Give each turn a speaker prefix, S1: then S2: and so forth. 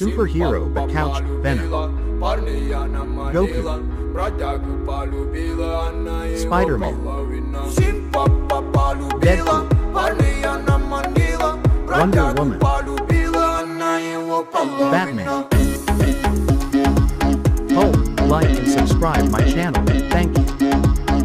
S1: Superhero but couched Venom. Goku. Spider-Man. Deadpool. Wonder Woman.